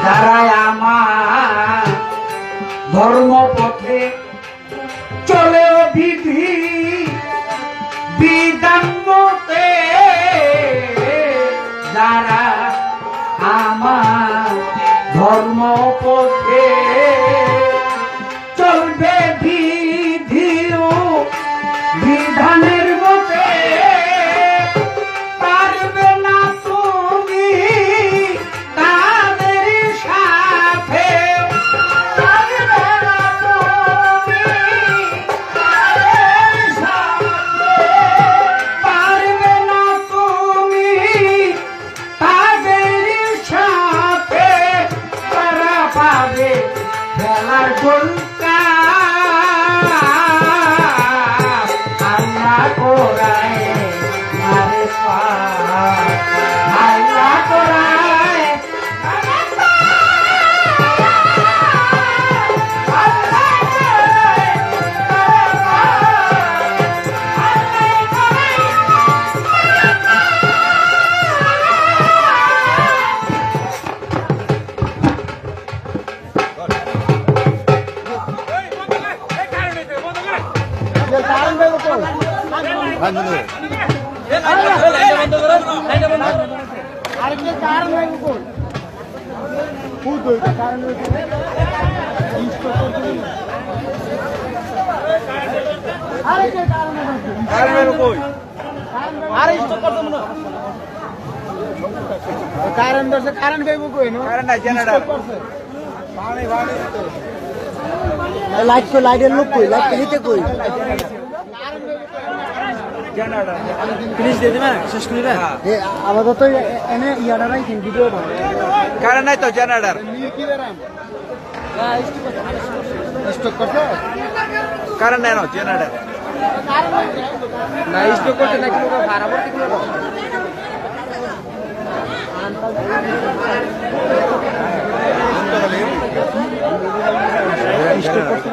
যারাই আমার ধর্মপথে চলে বিধি বিধান মতে, যারা আমার ধর্মপথে চলবে বিধি ও বিধানের মতে, পারবে না তুমি তাদের সাথে, পারবে না তুমি তাদের সাথে, পারবে না তুমি তাদের সাথে, তারা পাবে খেলার গোলকা আল্লাহ কোরায় মারে আল্লাহ কোরায় লাইট কই লাইটের লোক কই লাইট নিতে কই প্লিজ দে দিবা শেষ করে দে আপাতত এনে ইয়াটা নাই কিন্তু ভিডিওটা কারণ নাই তো জেনারেটর স্টক করতে কারণ নাই না জেনারেটর না স্টক করতে নাকি লোক ভাড়া করতে কিলো স্টক করতে